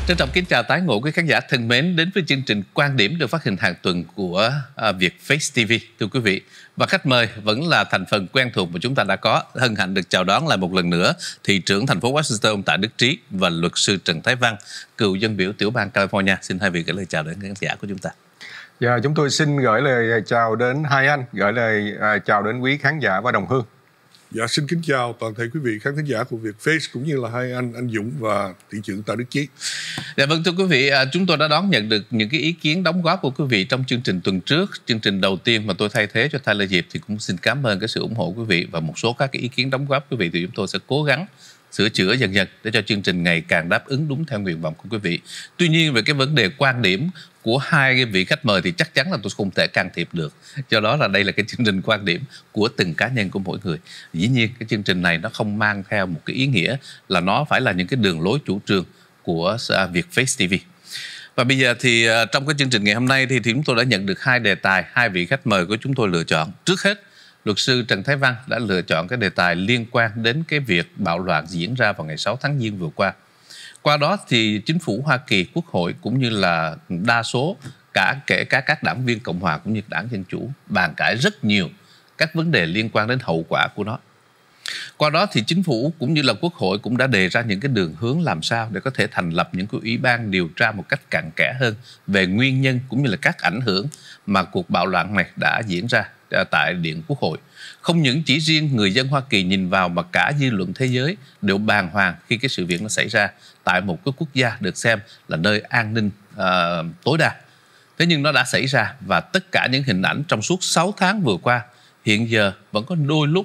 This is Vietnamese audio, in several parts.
Trân trọng kính chào tái ngộ quý khán giả thân mến đến với chương trình Quan điểm được phát hình hàng tuần của Vietface TV, thưa quý vị. Và khách mời vẫn là thành phần quen thuộc mà chúng ta đã có. Hân hạnh được chào đón lại một lần nữa thị trưởng thành phố Washington ông Tạ Đức Trí và luật sư Trần Thái Văn, cựu dân biểu tiểu bang California. Xin hai vị gửi lời chào đến khán giả của chúng ta. Dạ, chúng tôi xin gửi lời chào đến hai anh, gửi lời chào đến quý khán giả và đồng hương. Dạ, xin kính chào toàn thể quý vị khán thính giả của Vietface cũng như là hai anh Dũng và thị trưởng Tạ Đức Trí. Dạ vâng, thưa quý vị, chúng tôi đã đón nhận được những cái ý kiến đóng góp của quý vị trong chương trình tuần trước. Chương trình đầu tiên mà tôi thay thế cho Tyler Diệp thì cũng xin cảm ơn cái sự ủng hộ quý vị và một số các cái ý kiến đóng góp quý vị thì chúng tôi sẽ cố gắng sửa chữa dần dần để cho chương trình ngày càng đáp ứng đúng theo nguyện vọng của quý vị. Tuy nhiên về cái vấn đề quan điểm của hai vị khách mời thì chắc chắn là tôi không thể can thiệp được. Do đó là đây là cái chương trình quan điểm của từng cá nhân của mỗi người. Dĩ nhiên cái chương trình này nó không mang theo một cái ý nghĩa là nó phải là những cái đường lối chủ trương của Vietface TV. Và bây giờ thì trong cái chương trình ngày hôm nay thì chúng tôi đã nhận được hai đề tài, hai vị khách mời của chúng tôi lựa chọn. Trước hết, luật sư Trần Thái Văn đã lựa chọn cái đề tài liên quan đến cái việc bạo loạn diễn ra vào ngày 6 tháng Giêng vừa qua. Qua đó thì chính phủ Hoa Kỳ, Quốc hội cũng như là đa số kể cả các đảng viên Cộng hòa cũng như đảng Dân Chủ bàn cãi rất nhiều các vấn đề liên quan đến hậu quả của nó. Qua đó thì chính phủ cũng như là Quốc hội cũng đã đề ra những cái đường hướng làm sao để có thể thành lập những cái ủy ban điều tra một cách cặn kẽ hơn về nguyên nhân cũng như là các ảnh hưởng mà cuộc bạo loạn này đã diễn ra tại Điện Quốc hội. Không những chỉ riêng người dân Hoa Kỳ nhìn vào mà cả dư luận thế giới đều bàng hoàng khi cái sự việc nó xảy ra tại một cái quốc gia được xem là nơi an ninh tối đa. Thế nhưng nó đã xảy ra và tất cả những hình ảnh trong suốt 6 tháng vừa qua hiện giờ vẫn có đôi lúc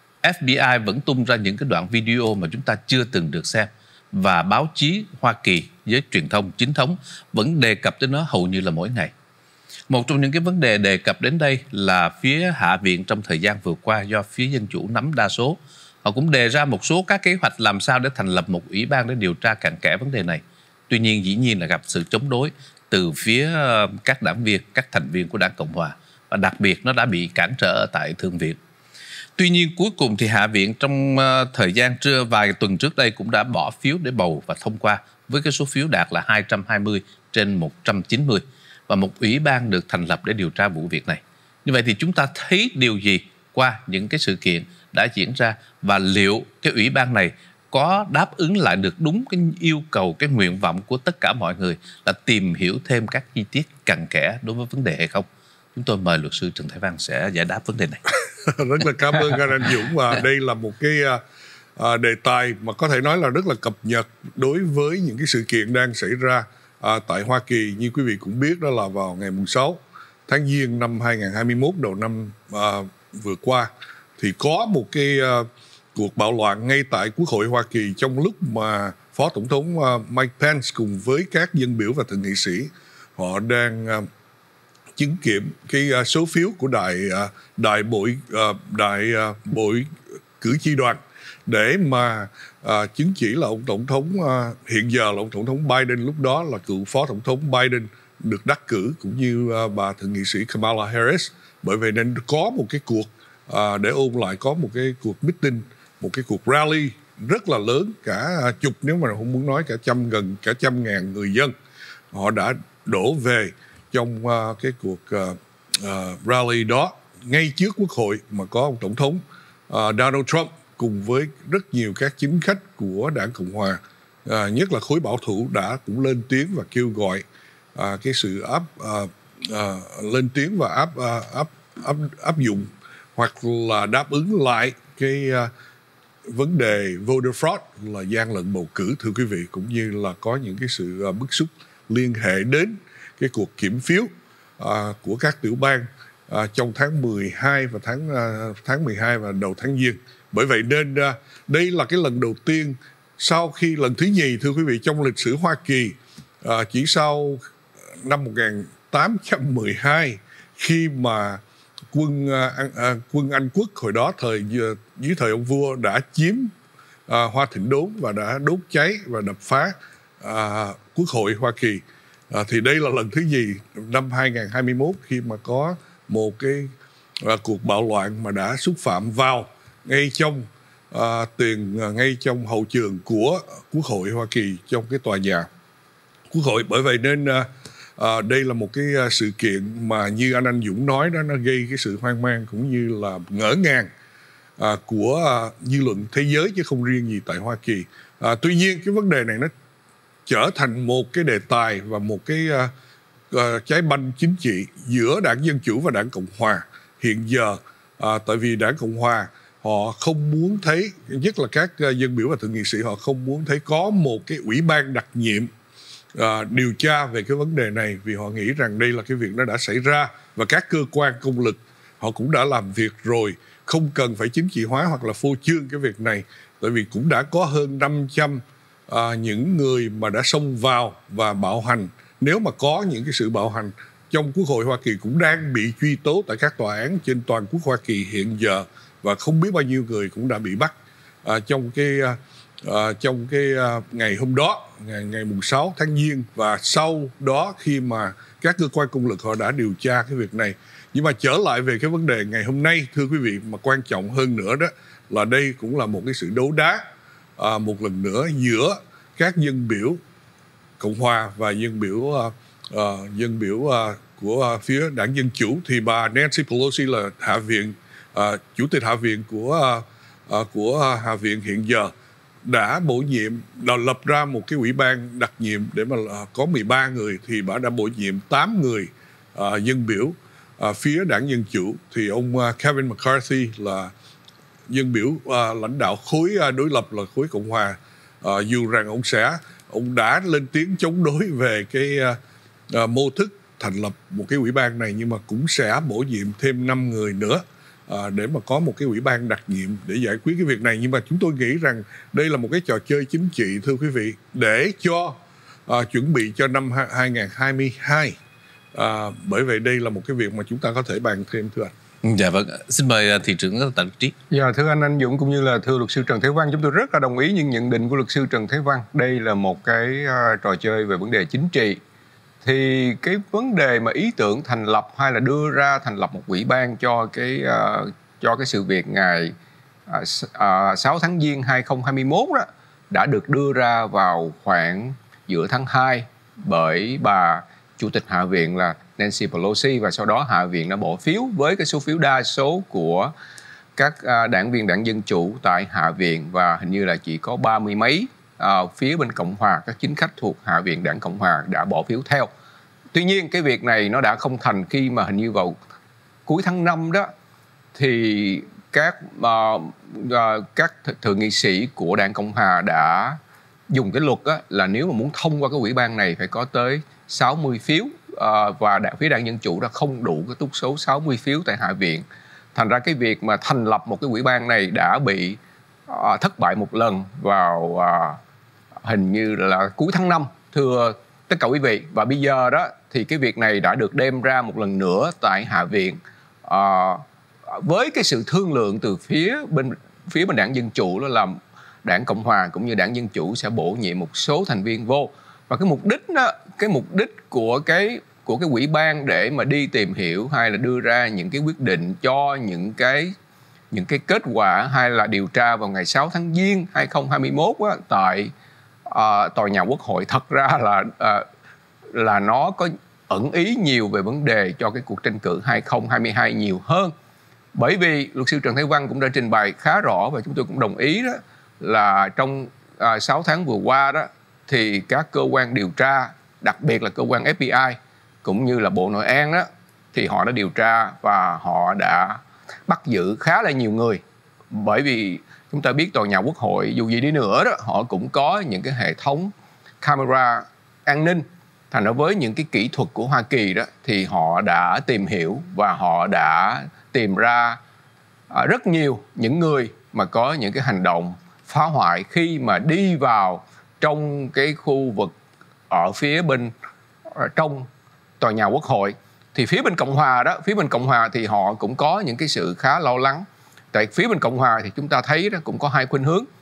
FBI vẫn tung ra những cái đoạn video mà chúng ta chưa từng được xem và báo chí Hoa Kỳ với truyền thông chính thống vẫn đề cập đến nó hầu như là mỗi ngày. Một trong những cái vấn đề đề cập đến đây là phía Hạ viện trong thời gian vừa qua do phía Dân Chủ nắm đa số. Họ cũng đề ra một số các kế hoạch làm sao để thành lập một ủy ban để điều tra cặn kẽ vấn đề này. Tuy nhiên dĩ nhiên là gặp sự chống đối từ phía các đảng viên, các thành viên của đảng Cộng Hòa. Và đặc biệt nó đã bị cản trở tại Thượng viện. Tuy nhiên cuối cùng thì Hạ viện trong thời gian vài tuần trước đây cũng đã bỏ phiếu để bầu và thông qua với cái số phiếu đạt là 220 trên 190. Và một ủy ban được thành lập để điều tra vụ việc này. Như vậy thì chúng ta thấy điều gì qua những cái sự kiện đã diễn ra và liệu cái ủy ban này có đáp ứng lại được đúng cái yêu cầu, cái nguyện vọng của tất cả mọi người là tìm hiểu thêm các chi tiết cặn kẽ đối với vấn đề hay không? Chúng tôi mời luật sư Trần Thái Văn sẽ giải đáp vấn đề này. Rất là cảm ơn anh Dũng và đây là một cái đề tài mà có thể nói là rất là cập nhật đối với những cái sự kiện đang xảy ra tại Hoa Kỳ. Như quý vị cũng biết đó là vào ngày 6 tháng Giêng năm 2021 đầu năm vừa qua thì có một cái cuộc bạo loạn ngay tại Quốc hội Hoa Kỳ trong lúc mà Phó Tổng thống Mike Pence cùng với các dân biểu và thượng nghị sĩ họ đang chứng kiểm cái số phiếu của đại bội cử tri đoàn để mà chứng chỉ là ông tổng thống hiện giờ là ông tổng thống Biden, lúc đó là cựu phó tổng thống Biden được đắc cử cũng như bà thượng nghị sĩ Kamala Harris. Bởi vậy nên có một cái cuộc để ôn lại, có một cái cuộc meeting, một cái cuộc rally rất là lớn, cả chục, nếu mà không muốn nói gần cả trăm ngàn người dân họ đã đổ về trong cái cuộc rally đó ngay trước Quốc hội mà có ông tổng thống Donald Trump cùng với rất nhiều các chính khách của đảng Cộng Hòa, nhất là khối bảo thủ đã cũng lên tiếng và kêu gọi cái sự lên tiếng và áp dụng hoặc là đáp ứng lại cái vấn đề voter fraud là gian lận bầu cử, thưa quý vị, cũng như là có những cái sự bức xúc liên hệ đến cái cuộc kiểm phiếu của các tiểu bang trong tháng 12 và tháng 12 và đầu tháng Giêng. Bởi vậy nên đây là cái lần đầu tiên sau khi lần thứ nhì, thưa quý vị, trong lịch sử Hoa Kỳ, chỉ sau năm 1812 khi mà quân Anh quốc hồi đó dưới thời ông vua đã chiếm Hoa Thịnh Đốn và đã đốt cháy và đập phá Quốc hội Hoa Kỳ. Thì đây là lần thứ nhì năm 2021 khi mà có một cái cuộc bạo loạn mà đã xúc phạm vào ngay trong hậu trường của Quốc hội Hoa Kỳ, trong cái tòa nhà Quốc hội. Bởi vậy nên đây là một cái sự kiện mà như anh Dũng nói đó, nó gây cái sự hoang mang cũng như là ngỡ ngàng của dư luận thế giới, chứ không riêng gì tại Hoa Kỳ. Tuy nhiên cái vấn đề này nó trở thành một cái đề tài và một cái trái banh chính trị giữa Đảng Dân Chủ và Đảng Cộng Hòa hiện giờ. Tại vì Đảng Cộng Hòa họ không muốn thấy, nhất là các dân biểu và thượng nghị sĩ, họ không muốn thấy có một cái ủy ban đặc nhiệm điều tra về cái vấn đề này, vì họ nghĩ rằng đây là cái việc nó đã xảy ra và các cơ quan công lực họ cũng đã làm việc rồi, không cần phải chính trị hóa hoặc là phô trương cái việc này. Tại vì cũng đã có hơn 500 những người mà đã xông vào và bạo hành. Nếu mà có những cái sự bạo hành trong Quốc hội Hoa Kỳ cũng đang bị truy tố tại các tòa án trên toàn quốc Hoa Kỳ hiện giờ, và không biết bao nhiêu người cũng đã bị bắt trong cái ngày hôm đó, ngày mùng 6 tháng Giêng, và sau đó khi mà các cơ quan công lực họ đã điều tra cái việc này. Nhưng mà trở lại về cái vấn đề ngày hôm nay, thưa quý vị, mà quan trọng hơn nữa đó là đây cũng là một cái sự đấu đá một lần nữa giữa các dân biểu Cộng Hòa và dân biểu của phía Đảng Dân Chủ. Thì bà Nancy Pelosi là Hạ viện, Chủ tịch Hạ viện của Hạ viện hiện giờ, đã bổ nhiệm, đã lập ra một cái ủy ban đặc nhiệm để mà có 13 người, thì bà đã bổ nhiệm 8 người dân biểu phía Đảng Dân Chủ. Thì ông Kevin McCarthy là dân biểu lãnh đạo khối đối lập là khối Cộng Hòa, dù rằng ông đã lên tiếng chống đối về cái mô thức thành lập một cái ủy ban này, nhưng mà cũng sẽ bổ nhiệm thêm 5 người nữa để mà có một cái ủy ban đặc nhiệm để giải quyết cái việc này. Nhưng mà chúng tôi nghĩ rằng đây là một cái trò chơi chính trị, thưa quý vị, để cho chuẩn bị cho năm 2022. Bởi vậy đây là một cái việc mà chúng ta có thể bàn thêm, thưa anh. Dạ vâng, xin mời thị trưởng Tạ Đức Trí. Dạ, thưa anh Dũng cũng như là thưa luật sư Trần Thế Văn, chúng tôi rất là đồng ý những nhận định của luật sư Trần Thế Văn. Đây là một cái trò chơi về vấn đề chính trị. Thì cái vấn đề mà ý tưởng thành lập hay là đưa ra thành lập một ủy ban cho cái sự việc ngày 6 tháng Giêng 2021 đó đã được đưa ra vào khoảng giữa tháng 2 bởi bà Chủ tịch Hạ viện là Nancy Pelosi, và sau đó Hạ viện đã bỏ phiếu với cái số phiếu đa số của các đảng viên Đảng Dân Chủ tại Hạ viện, và hình như là chỉ có 30 mấy phía bên Cộng Hòa, các chính khách thuộc Hạ viện Đảng Cộng Hòa đã bỏ phiếu theo. Tuy nhiên cái việc này nó đã không thành khi mà hình như vào cuối tháng 5 đó thì các thượng nghị sĩ của Đảng Cộng Hòa đã dùng cái luật đó, là nếu mà muốn thông qua cái ủy ban này phải có tới 60 phiếu, và phía Đảng Dân Chủ đã không đủ cái túc số 60 phiếu tại Hạ viện. Thành ra cái việc mà thành lập một cái ủy ban này đã bị thất bại một lần vào hình như là cuối tháng 5, thưa tất cả quý vị. Và bây giờ đó thì cái việc này đã được đem ra một lần nữa tại Hạ viện với cái sự thương lượng từ phía bên Đảng Dân Chủ, đó là Đảng Cộng Hòa cũng như Đảng Dân Chủ sẽ bổ nhiệm một số thành viên vô. Và cái mục đích của cái ủy ban để mà đi tìm hiểu hay là đưa ra những cái quyết định cho những cái kết quả hay là điều tra vào ngày 6 tháng Giêng 2021 á, tại tòa nhà Quốc hội, thật ra là nó có ẩn ý nhiều về vấn đề cho cái cuộc tranh cử 2022 nhiều hơn. Bởi vì luật sư Trần Thế Văn cũng đã trình bày khá rõ, và chúng tôi cũng đồng ý đó, là trong 6 tháng vừa qua đó thì các cơ quan điều tra, đặc biệt là cơ quan FBI cũng như là Bộ Nội an đó, thì họ đã điều tra và họ đã bắt giữ khá là nhiều người. Bởi vì chúng ta biết tòa nhà Quốc hội dù gì đi nữa đó, họ cũng có những cái hệ thống camera an ninh. Thành ra với những cái kỹ thuật của Hoa Kỳ đó thì họ đã tìm hiểu và họ đã tìm ra rất nhiều những người mà có những cái hành động phá hoại khi mà đi vào trong cái khu vực ở phía bên trong tòa nhà Quốc hội. Thì phía bên Cộng Hòa thì họ cũng có những cái sự khá lo lắng. Tại phía bên Cộng Hòa thì chúng ta thấy đó cũng có hai khuynh hướng.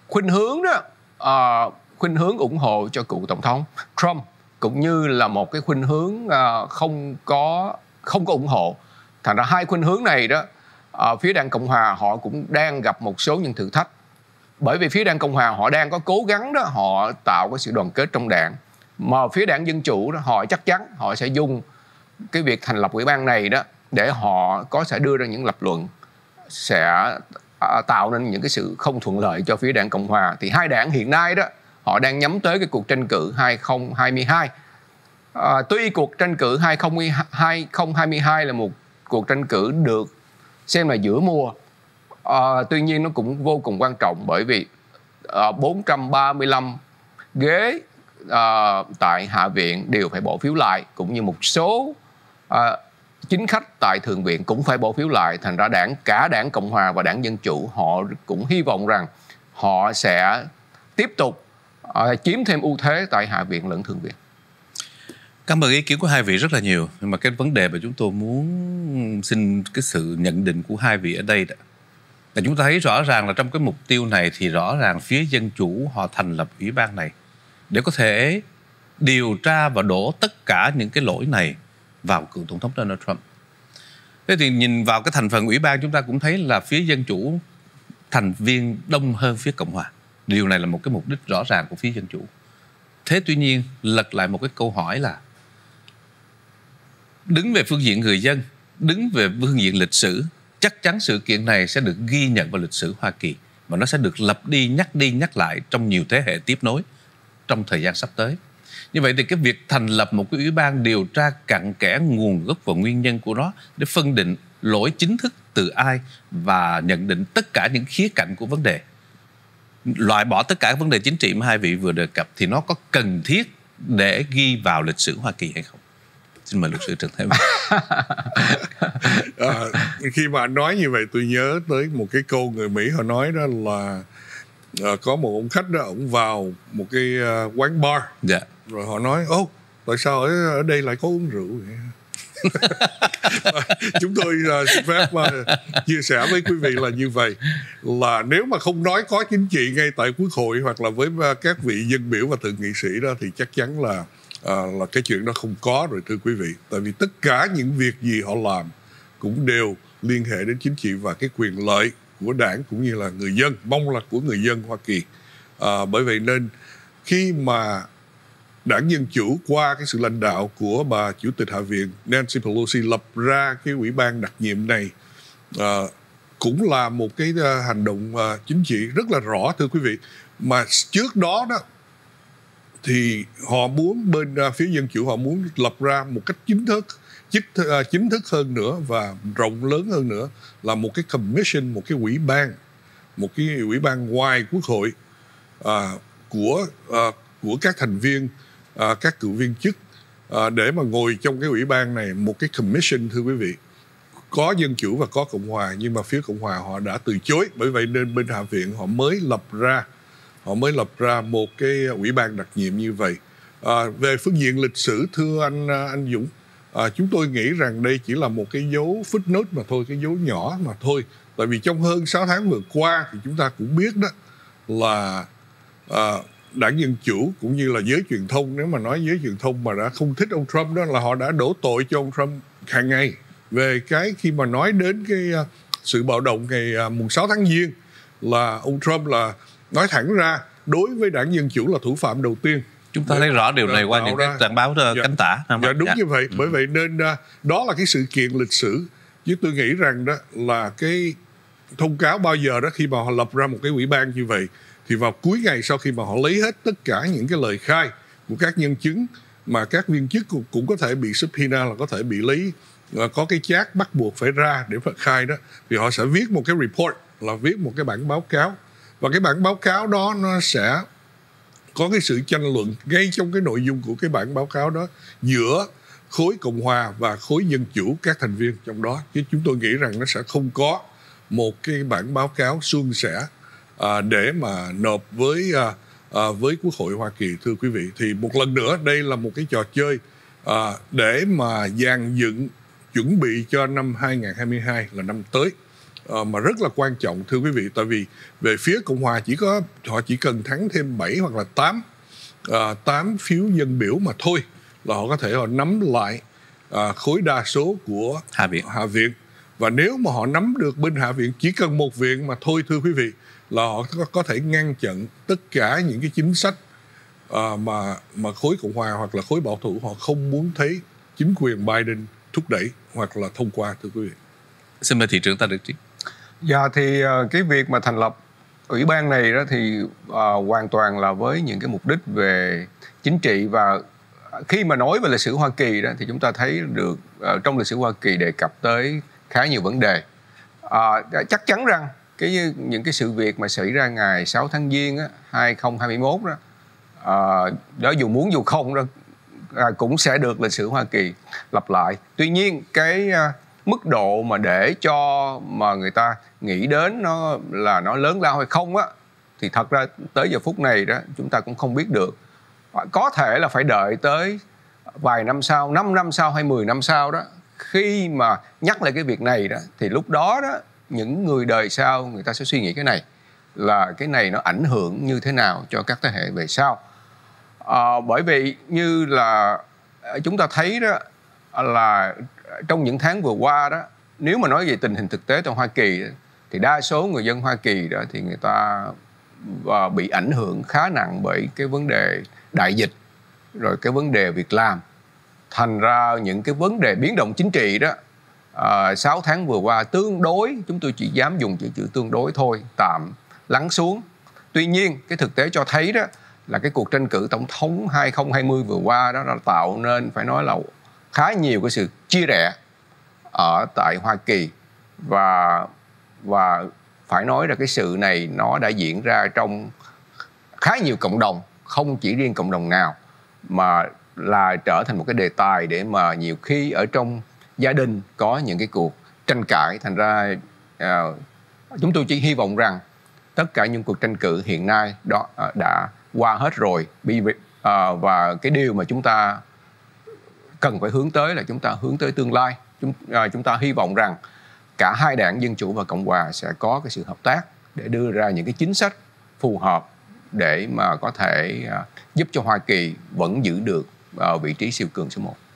Khuynh hướng ủng hộ cho cựu tổng thống Trump, cũng như là một cái khuynh hướng không có ủng hộ. Thành ra hai khuynh hướng này đó, phía Đảng Cộng Hòa họ cũng đang gặp một số những thử thách. Bởi vì phía Đảng Cộng Hòa họ đang có cố gắng đó, họ tạo cái sự đoàn kết trong đảng. Mà phía đảng Dân Chủ đó, họ chắc chắn họ sẽ dùng cái việc thành lập ủy ban này đó để họ sẽ đưa ra những lập luận sẽ tạo nên những cái sự không thuận lợi cho phía đảng Cộng Hòa. Thì hai đảng hiện nay đó họ đang nhắm tới cái cuộc tranh cử 2022. Tuy cuộc tranh cử 2022 là một cuộc tranh cử được xem là giữa mùa, tuy nhiên nó cũng vô cùng quan trọng, bởi vì 435 ghế tại Hạ viện đều phải bỏ phiếu lại, cũng như một số chính khách tại Thượng viện cũng phải bỏ phiếu lại. Thành ra cả đảng Cộng Hòa và đảng Dân Chủ họ cũng hy vọng rằng họ sẽ tiếp tục chiếm thêm ưu thế tại Hạ viện lẫn Thượng viện. Cảm ơn ý kiến của hai vị rất là nhiều. Nhưng mà cái vấn đề mà chúng tôi muốn xin cái sự nhận định của hai vị ở đây đó, là chúng ta thấy rõ ràng là trong cái mục tiêu này thì rõ ràng phía Dân Chủ họ thành lập ủy ban này để có thể điều tra và đổ tất cả những cái lỗi này vào cựu Tổng thống Donald Trump. Thế thì nhìn vào cái thành phần ủy ban, chúng ta cũng thấy là phía Dân Chủ thành viên đông hơn phía Cộng Hòa. Điều này là một cái mục đích rõ ràng của phía Dân Chủ. Thế tuy nhiên, lật lại một cái câu hỏi là đứng về phương diện người dân, đứng về phương diện lịch sử, chắc chắn sự kiện này sẽ được ghi nhận vào lịch sử Hoa Kỳ và nó sẽ được lặp đi nhắc lại trong nhiều thế hệ tiếp nối trong thời gian sắp tới. Như vậy thì cái việc thành lập một cái ủy ban điều tra cặn kẽ nguồn gốc và nguyên nhân của nó để phân định lỗi chính thức từ ai và nhận định tất cả những khía cạnh của vấn đề, loại bỏ tất cả các vấn đề chính trị mà hai vị vừa đề cập, thì nó có cần thiết để ghi vào lịch sử Hoa Kỳ hay không? Xin mời luật sư Trần Thái Bình. Khi mà anh nói như vậy, tôi nhớ tới một cái câu người Mỹ họ nói đó là có một ông khách đó, ông vào một cái quán bar, rồi họ nói tại sao ở đây lại có uống rượu vậy? Chúng tôi xin phép chia sẻ với quý vị là như vậy, là nếu mà không nói có chính trị ngay tại Quốc hội hoặc là với các vị dân biểu và thượng nghị sĩ đó, thì chắc chắn là cái chuyện đó không có rồi, thưa quý vị. Tại vì tất cả những việc gì họ làm cũng đều liên hệ đến chính trị và cái quyền lợi của đảng cũng như là người dân, mong là của người dân Hoa Kỳ. Bởi vậy nên khi mà đảng Dân Chủ qua cái sự lãnh đạo của bà Chủ tịch Hạ viện Nancy Pelosi lập ra cái ủy ban đặc nhiệm này, cũng là một cái hành động chính trị rất là rõ, thưa quý vị. Mà trước đó đó thì họ muốn, bên phía Dân Chủ họ muốn lập ra một cách chính thức hơn nữa và rộng lớn hơn nữa, là một cái commission, một cái ủy ban ngoài Quốc hội của các thành viên, các cựu viên chức, để mà ngồi trong cái ủy ban này, một cái commission, thưa quý vị. Có Dân Chủ và có Cộng Hòa, nhưng mà phía Cộng Hòa họ đã từ chối. Bởi vậy nên bên Hạ viện họ mới lập ra một cái ủy ban đặc nhiệm như vậy. Về phương diện lịch sử, thưa anh Dũng, chúng tôi nghĩ rằng đây chỉ là một cái dấu footnote mà thôi, cái dấu nhỏ mà thôi. Tại vì trong hơn 6 tháng vừa qua thì chúng ta cũng biết đó là đảng Dân Chủ cũng như là giới truyền thông, nếu mà nói giới truyền thông mà đã không thích ông Trump đó, là họ đã đổ tội cho ông Trump hàng ngày về cái khi mà nói đến cái sự bạo động ngày mùng 6 tháng Giêng, là ông Trump là nói thẳng ra đối với đảng Dân Chủ là thủ phạm đầu tiên. Chúng ta thấy rõ điều này qua những cái trang báo cánh tả. Đúng như vậy. Bởi vậy nên đó là cái sự kiện lịch sử. Chứ tôi nghĩ rằng đó là cái thông cáo bao giờ đó, khi mà họ lập ra một cái ủy ban như vậy, thì vào cuối ngày sau khi mà họ lấy hết tất cả những cái lời khai của các nhân chứng mà các viên chức cũng có thể bị subpoena, là có thể bị lấy, có cái chát bắt buộc phải ra để mà khai đó, thì họ sẽ viết một cái report, là viết một cái bản báo cáo. Và cái bản báo cáo đó nó sẽ có cái sự tranh luận ngay trong cái nội dung của cái bản báo cáo đó giữa khối Cộng Hòa và khối Dân Chủ, các thành viên trong đó. Chứ chúng tôi nghĩ rằng nó sẽ không có một cái bản báo cáo suôn sẻ để mà nộp với Quốc hội Hoa Kỳ, thưa quý vị. Thì một lần nữa, đây là một cái trò chơi để mà dàn dựng, chuẩn bị cho năm 2022 là năm tới, mà rất là quan trọng, thưa quý vị. Tại vì về phía Cộng Hòa họ chỉ cần thắng thêm 7 hoặc là 8 phiếu dân biểu mà thôi, là họ có thể họ nắm lại khối đa số của Hạ viện. Và nếu mà họ nắm được bên Hạ viện, chỉ cần một viện mà thôi, thưa quý vị, là họ có thể ngăn chặn tất cả những cái chính sách mà khối Cộng hòa hoặc là khối bảo thủ họ không muốn thấy chính quyền Biden thúc đẩy hoặc là thông qua, thưa quý vị? Xin mời thị trưởng Tạ Đức Trí. Dạ thì cái việc mà thành lập ủy ban này đó thì hoàn toàn là với những cái mục đích về chính trị, và khi mà nói về lịch sử Hoa Kỳ đó thì chúng ta thấy được trong lịch sử Hoa Kỳ đề cập tới khá nhiều vấn đề. Chắc chắn rằng những cái sự việc mà xảy ra ngày 6 tháng Giêng 2021 đó, đó dù muốn dù không đó cũng sẽ được lịch sử Hoa Kỳ lặp lại. Tuy nhiên cái mức độ mà để cho mà người ta nghĩ đến nó lớn lao hay không á, thì thật ra tới giờ phút này đó chúng ta cũng không biết được. Có thể là phải đợi tới vài năm sau, 5 năm sau hay 10 năm sau đó, khi mà nhắc lại cái việc này đó, thì lúc đó đó những người đời sau người ta sẽ suy nghĩ cái này nó ảnh hưởng như thế nào cho các thế hệ về sau. Bởi vì như là chúng ta thấy đó là trong những tháng vừa qua đó, nếu mà nói về tình hình thực tế tại Hoa Kỳ đó, thì đa số người dân Hoa Kỳ đó thì người ta bị ảnh hưởng khá nặng bởi cái vấn đề đại dịch, rồi cái vấn đề việc làm. Thành ra những cái vấn đề biến động chính trị đó 6 tháng vừa qua tương đối, chúng tôi chỉ dám dùng chữ tương đối thôi, tạm lắng xuống. Tuy nhiên cái thực tế cho thấy đó là cái cuộc tranh cử tổng thống 2020 vừa qua đó đã tạo nên phải nói là khá nhiều cái sự chia rẽ ở tại Hoa Kỳ, và phải nói là cái sự này nó đã diễn ra trong khá nhiều cộng đồng, không chỉ riêng cộng đồng nào, mà là trở thành một cái đề tài để mà nhiều khi ở trong gia đình có những cái cuộc tranh cãi. Thành ra chúng tôi chỉ hy vọng rằng tất cả những cuộc tranh cử hiện nay đó đã qua hết rồi, và cái điều mà chúng ta cần phải hướng tới là chúng ta hướng tới tương lai. Chúng ta hy vọng rằng cả hai đảng Dân Chủ và Cộng Hòa sẽ có cái sự hợp tác để đưa ra những cái chính sách phù hợp để mà có thể giúp cho Hoa Kỳ vẫn giữ được vị trí siêu cường số 1.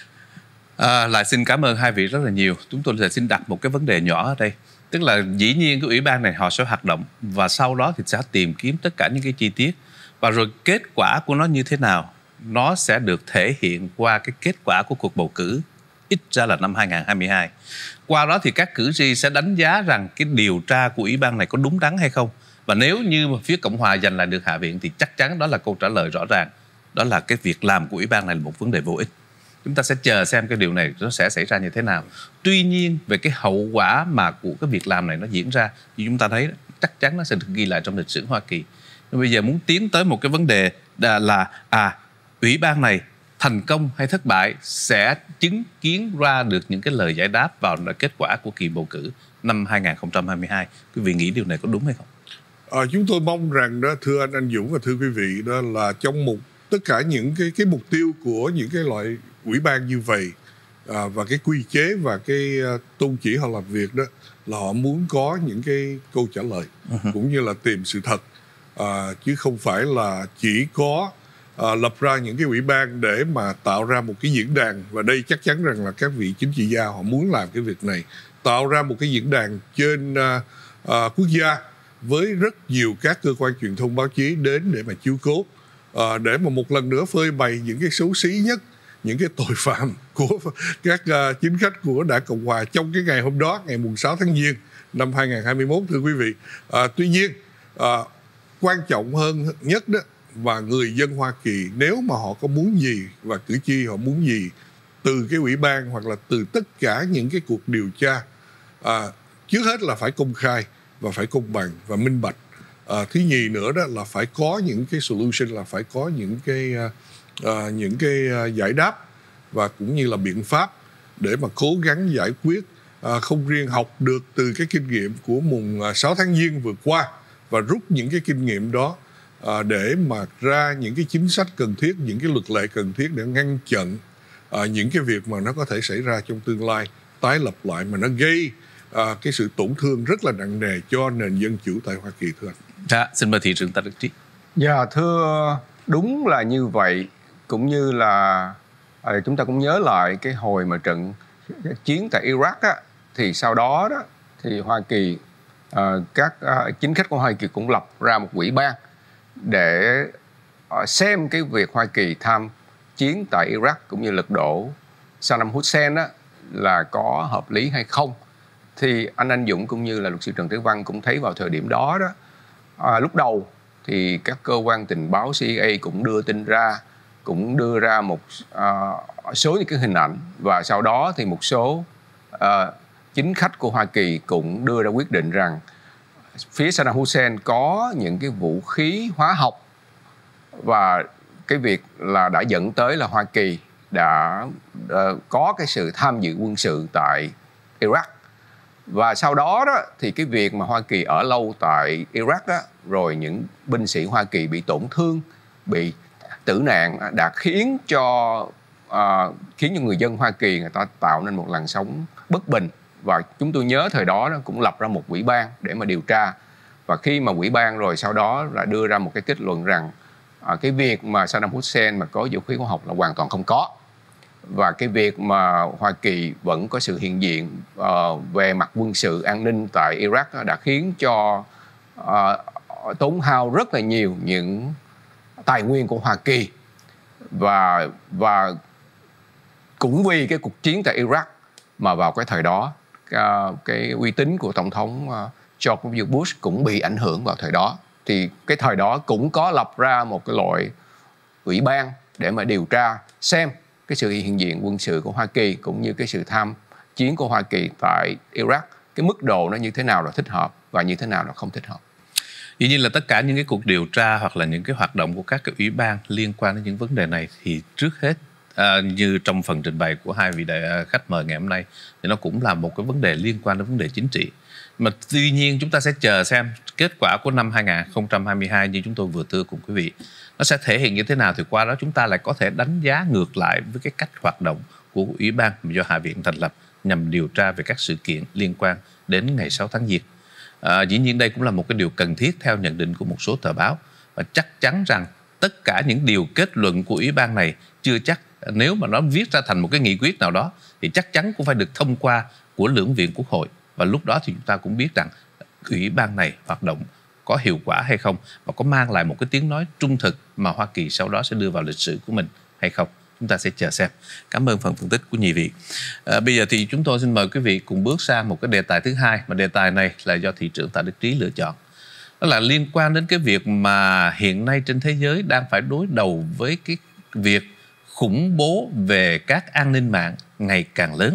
Lại xin cảm ơn hai vị rất là nhiều. Chúng tôi sẽ xin đặt một cái vấn đề nhỏ ở đây. Tức là dĩ nhiên cái ủy ban này họ sẽ hoạt động và sau đó thì sẽ tìm kiếm tất cả những cái chi tiết, và rồi kết quả của nó như thế nào nó sẽ được thể hiện qua cái kết quả của cuộc bầu cử, ít ra là năm 2022. Qua đó thì các cử tri sẽ đánh giá rằng cái điều tra của ủy ban này có đúng đắn hay không. Và nếu như mà phía Cộng hòa giành lại được Hạ viện thì chắc chắn đó là câu trả lời rõ ràng. Đó là cái việc làm của ủy ban này là một vấn đề vô ích. Chúng ta sẽ chờ xem cái điều này nó sẽ xảy ra như thế nào. Tuy nhiên về cái hậu quả mà của cái việc làm này nó diễn ra, như chúng ta thấy chắc chắn nó sẽ được ghi lại trong lịch sử Hoa Kỳ. Nhưng bây giờ muốn tiến tới một cái vấn đề là ủy ban này thành công hay thất bại sẽ chứng kiến ra được những cái lời giải đáp vào kết quả của kỳ bầu cử năm 2022. Quý vị nghĩ điều này có đúng hay không? Chúng tôi mong rằng đó, thưa anh Dũng và thưa quý vị, đó là trong tất cả những cái mục tiêu của những cái loại ủy ban như vậy, và cái quy chế và cái tôn chỉ họ làm việc đó là họ muốn có những cái câu trả lời cũng như là tìm sự thật, chứ không phải là chỉ có lập ra những cái ủy ban để mà tạo ra một cái diễn đàn. Và đây chắc chắn rằng là các vị chính trị gia họ muốn làm cái việc này, tạo ra một cái diễn đàn trên quốc gia với rất nhiều các cơ quan truyền thông báo chí đến để mà chiếu cố, để mà một lần nữa phơi bày những cái xấu xí nhất, những cái tội phạm của các chính khách của Đảng Cộng Hòa trong cái ngày hôm đó, ngày mùng 6 tháng Giêng năm 2021, thưa quý vị. Tuy nhiên, quan trọng hơn nhất đó, và người dân Hoa Kỳ nếu mà họ có muốn gì và cử tri họ muốn gì từ cái ủy ban hoặc là từ tất cả những cái cuộc điều tra, trước hết là phải công khai và phải công bằng và minh bạch. Thứ nhì nữa đó là phải có những cái solution, là phải có những cái giải đáp và cũng như là biện pháp để mà cố gắng giải quyết, không riêng học được từ cái kinh nghiệm của mùng 6 tháng Giêng vừa qua và rút những cái kinh nghiệm đó để mà ra những cái chính sách cần thiết, những cái luật lệ cần thiết để ngăn chặn những cái việc mà nó có thể xảy ra trong tương lai tái lập lại, mà nó gây cái sự tổn thương rất là nặng nề cho nền dân chủ tại Hoa Kỳ, thưa anh. Dạ, xin mời thị trưởng Tạ Đức Trí. Dạ, thưa, đúng là như vậy. Cũng như là chúng ta cũng nhớ lại cái hồi mà trận chiến tại Iraq á, thì sau đó đó thì Hoa Kỳ, các chính khách của Hoa Kỳ cũng lập ra một ủy ban để xem cái việc Hoa Kỳ tham chiến tại Iraq cũng như lật đổ Saddam Hussein á, là có hợp lý hay không. Thì anh Dũng cũng như là luật sư Trần Thế Văn cũng thấy vào thời điểm đó lúc đầu thì các cơ quan tình báo CIA cũng đưa tin ra, cũng đưa ra một số những cái hình ảnh, và sau đó thì một số chính khách của Hoa Kỳ cũng đưa ra quyết định rằng phía Saddam Hussein có những cái vũ khí hóa học, và cái việc là đã dẫn tới là Hoa Kỳ đã có cái sự tham dự quân sự tại Iraq. Và sau đó thì cái việc mà Hoa Kỳ ở lâu tại Iraq rồi những binh sĩ Hoa Kỳ bị tổn thương, bị tử nạn đã khiến cho người dân Hoa Kỳ người ta tạo nên một làn sóng bất bình. Và chúng tôi nhớ thời đó cũng lập ra một ủy ban để mà điều tra. Và khi mà ủy ban rồi sau đó là đưa ra một cái kết luận rằng cái việc mà Saddam Hussein mà có vũ khí hóa học là hoàn toàn không có. Và cái việc mà Hoa Kỳ vẫn có sự hiện diện về mặt quân sự an ninh tại Iraq đã khiến cho tốn hao rất là nhiều những tài nguyên của Hoa Kỳ. Và cũng vì cái cuộc chiến tại Iraq mà vào cái thời đó cái uy tín của Tổng thống George W. Bush cũng bị ảnh hưởng vào thời đó. Thì cái thời đó cũng có lập ra một cái loại ủy ban để mà điều tra xem cái sự hiện diện quân sự của Hoa Kỳ cũng như cái sự tham chiến của Hoa Kỳ tại Iraq, cái mức độ nó như thế nào là thích hợp và như thế nào là không thích hợp. Dĩ nhiên là tất cả những cái cuộc điều tra hoặc là những cái hoạt động của các cái ủy ban liên quan đến những vấn đề này thì trước hết như trong phần trình bày của hai vị khách mời ngày hôm nay thì nó cũng là một cái vấn đề liên quan đến vấn đề chính trị. Mà tuy nhiên chúng ta sẽ chờ xem kết quả của năm 2022 như chúng tôi vừa thưa cùng quý vị, nó sẽ thể hiện như thế nào, thì qua đó chúng ta lại có thể đánh giá ngược lại với cái cách hoạt động của ủy ban do Hạ viện thành lập nhằm điều tra về các sự kiện liên quan đến ngày 6 tháng Giêng. Dĩ nhiên đây cũng là một cái điều cần thiết theo nhận định của một số tờ báo, và chắc chắn rằng tất cả những điều kết luận của ủy ban này chưa chắc, nếu mà nó viết ra thành một cái nghị quyết nào đó thì chắc chắn cũng phải được thông qua của lưỡng viện Quốc hội, và lúc đó thì chúng ta cũng biết rằng ủy ban này hoạt động có hiệu quả hay không và có mang lại một cái tiếng nói trung thực mà Hoa Kỳ sau đó sẽ đưa vào lịch sử của mình hay không. Chúng ta sẽ chờ xem. Cảm ơn phần phân tích của nhị vị. Bây giờ thì chúng tôi xin mời quý vị cùng bước sang một cái đề tài thứ hai, mà đề tài này là do thị trưởng Tạ Đức Trí lựa chọn. Đó là liên quan đến cái việc mà hiện nay trên thế giới đang phải đối đầu với cái việc khủng bố về các an ninh mạng ngày càng lớn.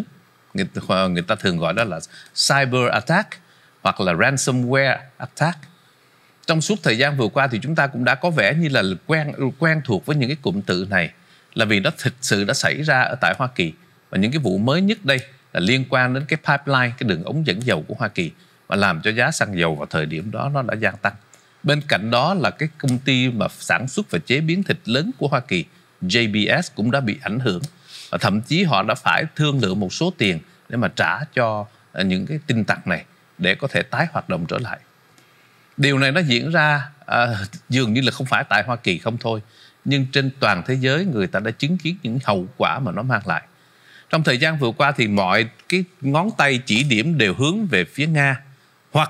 Người ta thường gọi đó là cyber attack hoặc là ransomware attack. Trong suốt thời gian vừa qua thì chúng ta cũng đã có vẻ như là quen thuộc với những cái cụm từ này, là vì nó thực sự đã xảy ra ở tại Hoa Kỳ. Và những cái vụ mới nhất đây là liên quan đến cái pipeline, cái đường ống dẫn dầu của Hoa Kỳ, và làm cho giá xăng dầu vào thời điểm đó nó đã gia tăng. Bên cạnh đó là cái công ty mà sản xuất và chế biến thịt lớn của Hoa Kỳ, JBS, cũng đã bị ảnh hưởng. Và thậm chí họ đã phải thương lượng một số tiền để mà trả cho những cái tin tặc này để có thể tái hoạt động trở lại. Điều này nó diễn ra dường như là không phải tại Hoa Kỳ không thôi, nhưng trên toàn thế giới người ta đã chứng kiến những hậu quả mà nó mang lại. Trong thời gian vừa qua thì mọi cái ngón tay chỉ điểm đều hướng về phía Nga hoặc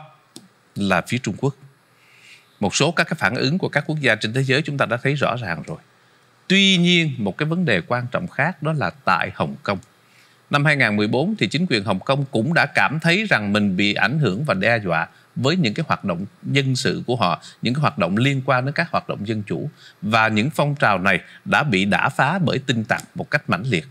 là phía Trung Quốc. Một số các cái phản ứng của các quốc gia trên thế giới chúng ta đã thấy rõ ràng rồi. Tuy nhiên một cái vấn đề quan trọng khác đó là tại Hồng Kông. Năm 2014 thì chính quyền Hồng Kông cũng đã cảm thấy rằng mình bị ảnh hưởng và đe dọa với những cái hoạt động dân sự của họ, những cái hoạt động liên quan đến các hoạt động dân chủ. Và những phong trào này đã bị đả phá bởi tin tặc một cách mãnh liệt.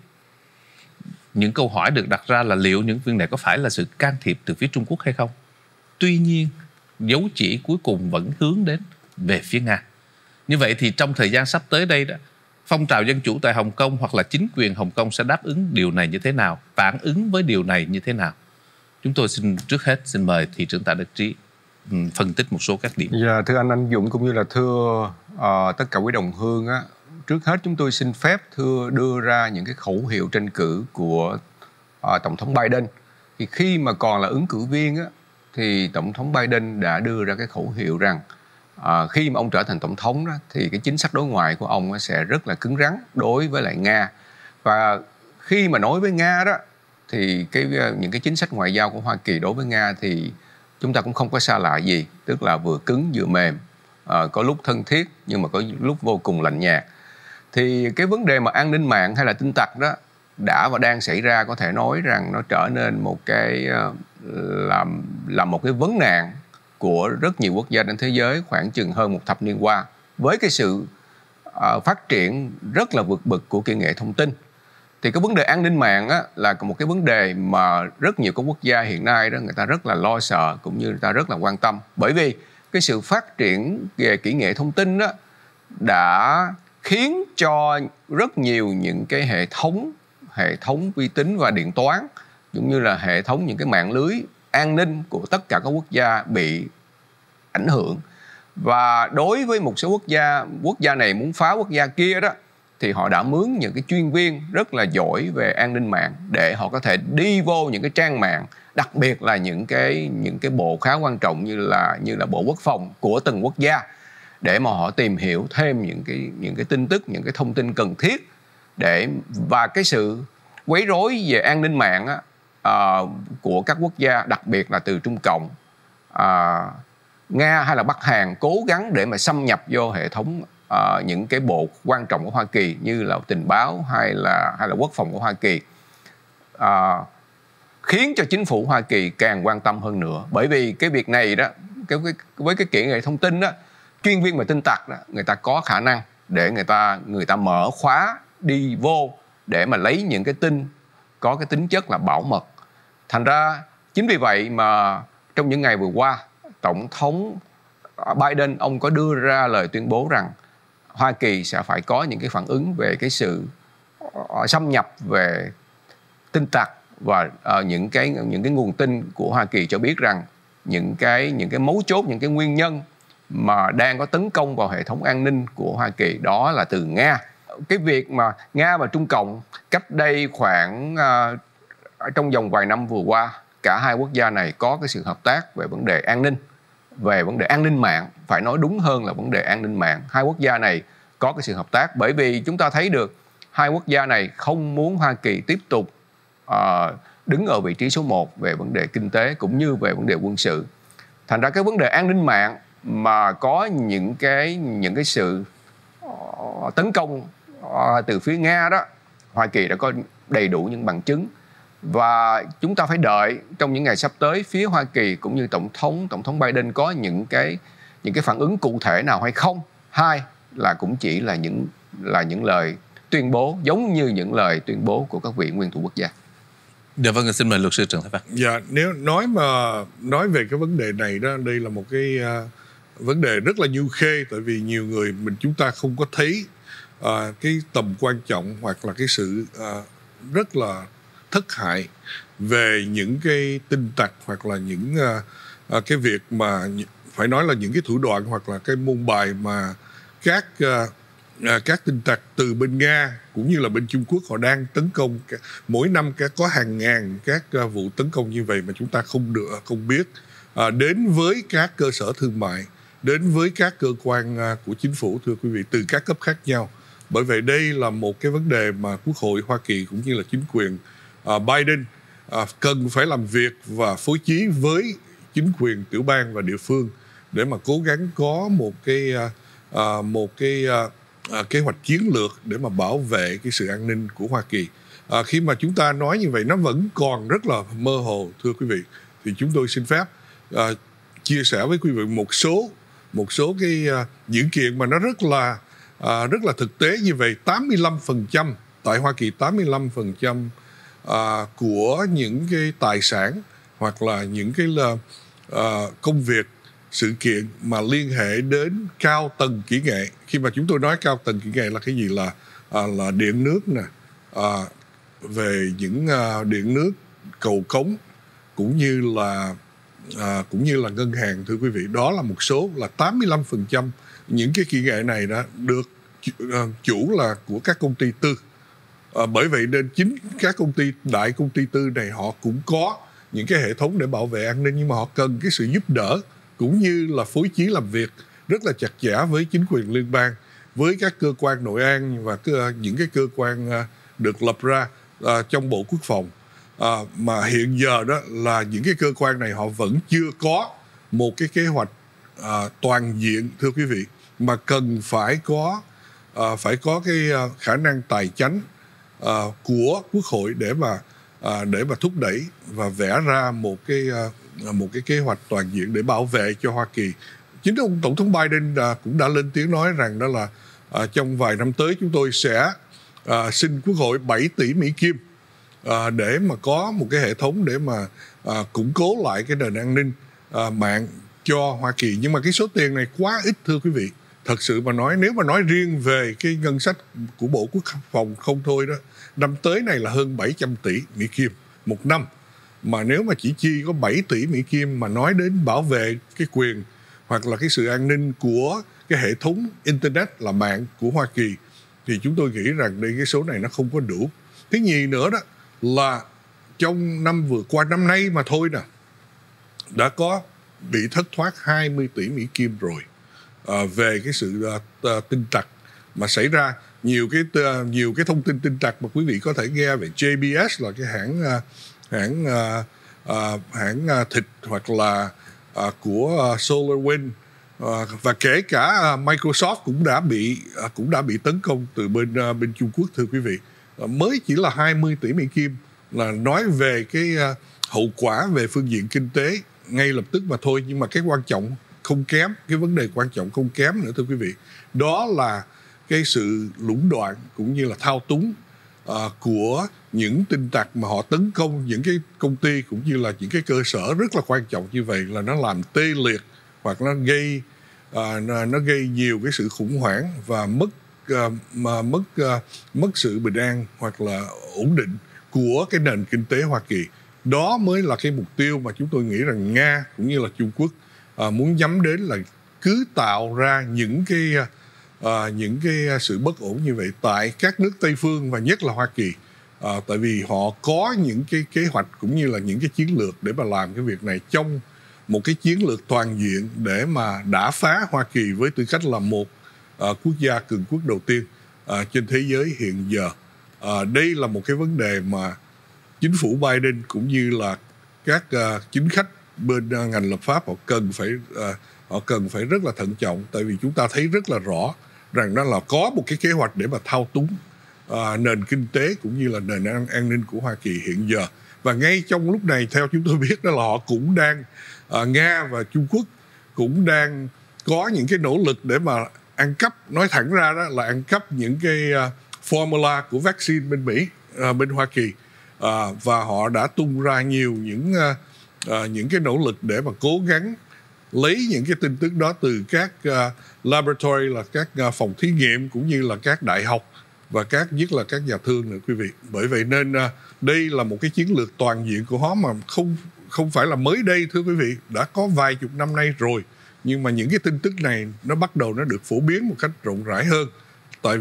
Những câu hỏi được đặt ra là liệu những việc này có phải là sự can thiệp từ phía Trung Quốc hay không? Tuy nhiên, dấu chỉ cuối cùng vẫn hướng đến về phía Nga. Như vậy thì trong thời gian sắp tới đây đó, phong trào dân chủ tại Hồng Kông hoặc là chính quyền Hồng Kông sẽ đáp ứng điều này như thế nào, phản ứng với điều này như thế nào? Chúng tôi trước hết xin mời thị trưởng Tạ Đức Trí phân tích một số các điểm. Dạ, thưa anh Dũng cũng như là thưa tất cả quý đồng hương á, trước hết chúng tôi xin phép đưa ra những cái khẩu hiệu tranh cử của Tổng thống Biden. Thì khi mà còn là ứng cử viên á, thì Tổng thống Biden đã đưa ra cái khẩu hiệu rằng khi mà ông trở thành tổng thống đó, thì cái chính sách đối ngoại của ông sẽ rất là cứng rắn đối với lại Nga. Và khi mà nói với Nga đó, thì những cái chính sách ngoại giao của Hoa Kỳ đối với Nga thì chúng ta cũng không có xa lạ gì, tức là vừa cứng vừa mềm. có lúc thân thiết nhưng mà có lúc vô cùng lạnh nhạt. Thì cái vấn đề mà an ninh mạng hay là tin tặc đó đã và đang xảy ra, có thể nói rằng nó trở nên một cái là một cái vấn nạn của rất nhiều quốc gia trên thế giới khoảng chừng hơn một thập niên qua, với cái sự phát triển rất là vượt bậc của kỹ nghệ thông tin. Thì cái vấn đề an ninh mạng á, là một cái vấn đề mà rất nhiều các quốc gia hiện nay đó người ta rất là lo sợ, cũng như người ta rất là quan tâm, bởi vì cái sự phát triển về kỹ nghệ thông tin đó đã khiến cho rất nhiều những cái hệ thống vi tính và điện toán, cũng như là hệ thống những cái mạng lưới an ninh của tất cả các quốc gia bị ảnh hưởng. Và đối với một số quốc gia này muốn phá quốc gia kia đó, thì họ đã mướn những cái chuyên viên rất là giỏi về an ninh mạng để họ có thể đi vô những cái trang mạng, đặc biệt là những cái bộ khá quan trọng như là Bộ Quốc phòng của từng quốc gia, để mà họ tìm hiểu thêm những cái tin tức, những cái thông tin cần thiết. Và cái sự quấy rối về an ninh mạng của các quốc gia, đặc biệt là từ Trung Cộng, Nga hay là Bắc Hàn, cố gắng để mà xâm nhập vô hệ thống những cái bộ quan trọng của Hoa Kỳ như là tình báo hay là quốc phòng của Hoa Kỳ, khiến cho chính phủ Hoa Kỳ càng quan tâm hơn nữa. Bởi vì cái việc này đó, với cái kỹ nghệ thông tin đó, chuyên viên về tin tặc đó, người ta có khả năng để người ta mở khóa đi vô để mà lấy những cái tin có cái tính chất là bảo mật. Thành ra chính vì vậy mà trong những ngày vừa qua, Tổng thống Biden ông có đưa ra lời tuyên bố rằng Hoa Kỳ sẽ phải có những cái phản ứng về cái sự xâm nhập về tin tặc, và những cái nguồn tin của Hoa Kỳ cho biết rằng những cái mấu chốt, những cái nguyên nhân mà đang có tấn công vào hệ thống an ninh của Hoa Kỳ đó là từ Nga. Cái việc mà Nga và Trung Cộng cách đây khoảng trong vòng vài năm vừa qua, cả hai quốc gia này có cái sự hợp tác về vấn đề an ninh, về vấn đề an ninh mạng, phải nói đúng hơn là vấn đề an ninh mạng. Hai quốc gia này có cái sự hợp tác bởi vì chúng ta thấy được hai quốc gia này không muốn Hoa Kỳ tiếp tục đứng ở vị trí số 1 về vấn đề kinh tế cũng như về vấn đề quân sự. Thành ra cái vấn đề an ninh mạng mà có những cái sự tấn công từ phía Nga đó, Hoa Kỳ đã có đầy đủ những bằng chứng. Và chúng ta phải đợi trong những ngày sắp tới phía Hoa Kỳ cũng như Tổng thống Biden có những cái phản ứng cụ thể nào hay không. Hai là cũng chỉ là những lời tuyên bố giống như những lời tuyên bố của các vị nguyên thủ quốc gia. Dạ vâng, xin mời luật sư Trần Thái Văn. Dạ, nếu nói về cái vấn đề này đó, đây là một cái vấn đề rất là nhu khê, tại vì nhiều người chúng ta không có thấy cái tầm quan trọng hoặc là cái sự rất là thất hại về những cái tin tặc, hoặc là những cái việc mà phải nói là những cái thủ đoạn hoặc là cái môn bài mà các tin tặc từ bên Nga cũng như là bên Trung Quốc họ đang tấn công. Mỗi năm có hàng ngàn các vụ tấn công như vậy mà chúng ta không biết, đến với các cơ sở thương mại, đến với các cơ quan của chính phủ, thưa quý vị, từ các cấp khác nhau. Bởi vậy đây là một cái vấn đề mà Quốc hội Hoa Kỳ cũng như là chính quyền Biden cần phải làm việc và phối chí với chính quyền tiểu bang và địa phương để mà cố gắng có một cái kế hoạch chiến lược để mà bảo vệ cái sự an ninh của Hoa Kỳ. Khi mà chúng ta nói như vậy nó vẫn còn rất là mơ hồ, thưa quý vị, thì chúng tôi xin phép chia sẻ với quý vị một số cái dữ kiện mà nó rất là thực tế như vậy. 85% tại Hoa Kỳ, 85% của những cái tài sản hoặc là những cái công việc, sự kiện mà liên hệ đến cao tầng kỹ nghệ. Khi mà chúng tôi nói cao tầng kỹ nghệ là cái gì? Là điện nước nè, về những điện nước, cầu cống, cũng như là ngân hàng, thưa quý vị. Đó là một số, là 85% những cái kỹ nghệ này đã được chủ là của các công ty tư. Bởi vậy nên chính các đại công ty tư này họ cũng có những cái hệ thống để bảo vệ an ninh, nhưng mà họ cần cái sự giúp đỡ cũng như là phối chí làm việc rất là chặt chẽ với chính quyền liên bang, với các cơ quan nội an và những cái cơ quan được lập ra trong Bộ Quốc phòng. Mà hiện giờ đó là những cái cơ quan này họ vẫn chưa có một cái kế hoạch toàn diện thưa quý vị, mà cần phải có cái khả năng tài chánh của Quốc hội để mà thúc đẩy và vẽ ra một cái kế hoạch toàn diện để bảo vệ cho Hoa Kỳ. Chính ông Tổng thống Biden cũng đã lên tiếng nói rằng đó là trong vài năm tới chúng tôi sẽ xin Quốc hội 7 tỷ Mỹ Kim để mà có một cái hệ thống để mà củng cố lại cái nền an ninh mạng cho Hoa Kỳ. Nhưng mà cái số tiền này quá ít thưa quý vị. Thật sự mà nói, nếu mà nói riêng về cái ngân sách của Bộ Quốc phòng không thôi đó, năm tới này là hơn 700 tỷ Mỹ Kim một năm. Mà nếu mà chỉ chi có 7 tỷ Mỹ Kim mà nói đến bảo vệ cái quyền hoặc là cái sự an ninh của cái hệ thống Internet là mạng của Hoa Kỳ, thì chúng tôi nghĩ rằng đây cái số này nó không có đủ. Thứ nhì nữa đó là trong năm vừa qua, năm nay mà thôi nè, đã có bị thất thoát 20 tỷ Mỹ Kim rồi về cái sự tin tặc mà xảy ra. Nhiều cái thông tin tin tặc mà quý vị có thể nghe về JBS là cái hãng thịt hoặc là của SolarWinds, và kể cả Microsoft cũng đã bị tấn công từ bên Trung Quốc thưa quý vị. Mới chỉ là 20 tỷ Mỹ Kim là nói về cái hậu quả về phương diện kinh tế ngay lập tức mà thôi, nhưng mà cái quan trọng không kém, cái vấn đề quan trọng không kém nữa thưa quý vị, đó là cái sự lũng đoạn cũng như là thao túng của những tin tặc mà họ tấn công những cái công ty cũng như là những cái cơ sở rất là quan trọng như vậy, là nó làm tê liệt hoặc nó gây nhiều cái sự khủng hoảng và mất sự bình an hoặc là ổn định của cái nền kinh tế Hoa Kỳ. Đó mới là cái mục tiêu mà chúng tôi nghĩ rằng Nga cũng như là Trung Quốc muốn nhắm đến, là cứ tạo ra những cái sự bất ổn như vậy tại các nước Tây phương và nhất là Hoa Kỳ, tại vì họ có những cái kế hoạch cũng như là những cái chiến lược để mà làm cái việc này trong một cái chiến lược toàn diện để mà đả phá Hoa Kỳ với tư cách là một quốc gia cường quốc đầu tiên trên thế giới hiện giờ. Đây là một cái vấn đề mà chính phủ Biden cũng như là các chính khách bên ngành lập pháp họ cần phải rất là thận trọng, tại vì chúng ta thấy rất là rõ rằng đó là có một cái kế hoạch để mà thao túng nền kinh tế cũng như là nền an ninh của Hoa Kỳ hiện giờ. Và ngay trong lúc này, theo chúng tôi biết đó là họ cũng đang Nga và Trung Quốc cũng đang có những cái nỗ lực để mà ăn cắp, nói thẳng ra đó là ăn cắp những cái formula của vaccine bên Mỹ, bên Hoa Kỳ, và họ đã tung ra nhiều những cái nỗ lực để mà cố gắng lấy những cái tin tức đó từ các laboratory, là các phòng thí nghiệm cũng như là các đại học và nhất là các nhà thương nữa quý vị. Bởi vậy nên đây là một cái chiến lược toàn diện của họ mà không phải là mới đây thưa quý vị, đã có vài chục năm nay rồi. Nhưng mà những cái tin tức này nó bắt đầu nó được phổ biến một cách rộng rãi hơn, tại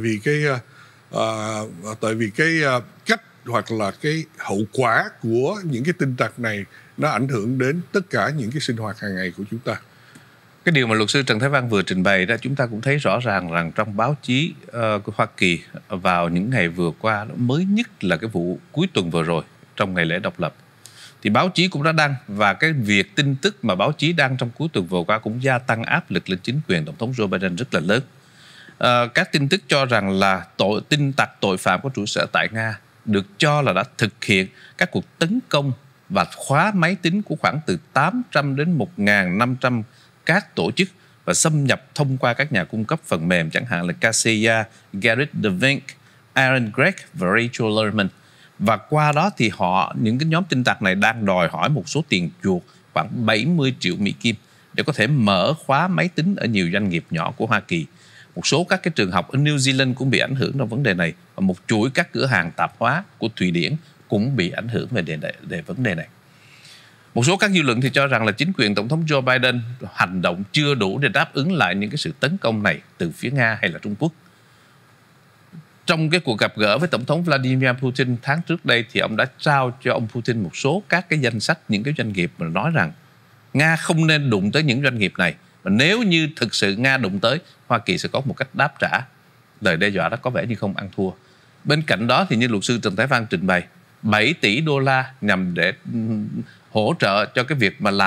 vì cái cách hoặc là cái hậu quả của những cái tin tặc này nó ảnh hưởng đến tất cả những cái sinh hoạt hàng ngày của chúng ta. Cái điều mà luật sư Trần Thái Văn vừa trình bày đó, chúng ta cũng thấy rõ ràng rằng trong báo chí của Hoa Kỳ vào những ngày vừa qua, mới nhất là cái vụ cuối tuần vừa rồi trong ngày lễ độc lập, thì báo chí cũng đã đăng, và cái việc tin tức mà báo chí đăng trong cuối tuần vừa qua cũng gia tăng áp lực lên chính quyền Tổng thống Joe Biden rất là lớn. Các tin tức cho rằng là tin tặc tội phạm có trụ sở tại Nga được cho là đã thực hiện các cuộc tấn công và khóa máy tính của khoảng từ 800 đến 1.500 các tổ chức và xâm nhập thông qua các nhà cung cấp phần mềm, chẳng hạn là Kaseya, Garrett DeVink, Aaron Gregg và Rachel Lerman. Và qua đó thì những cái nhóm tin tặc này đang đòi hỏi một số tiền chuộc khoảng 70 triệu Mỹ Kim để có thể mở khóa máy tính ở nhiều doanh nghiệp nhỏ của Hoa Kỳ. Một số các cái trường học ở New Zealand cũng bị ảnh hưởng trong vấn đề này, và một chuỗi các cửa hàng tạp hóa của Thụy Điển cũng bị ảnh hưởng về vấn đề này. Một số các dư luận thì cho rằng là chính quyền Tổng thống Joe Biden hành động chưa đủ để đáp ứng lại những cái sự tấn công này từ phía Nga hay là Trung Quốc. Trong cái cuộc gặp gỡ với Tổng thống Vladimir Putin tháng trước đây, thì ông đã trao cho ông Putin một số các cái danh sách những cái doanh nghiệp mà nói rằng Nga không nên đụng tới những doanh nghiệp này, và nếu như thực sự Nga đụng tới, Hoa Kỳ sẽ có một cách đáp trả. Lời đe dọa đó có vẻ như không ăn thua. Bên cạnh đó thì như luật sư Trần Thái Văn trình bày, 7 tỷ đô la nhằm để hỗ trợ cho cái việc mà làm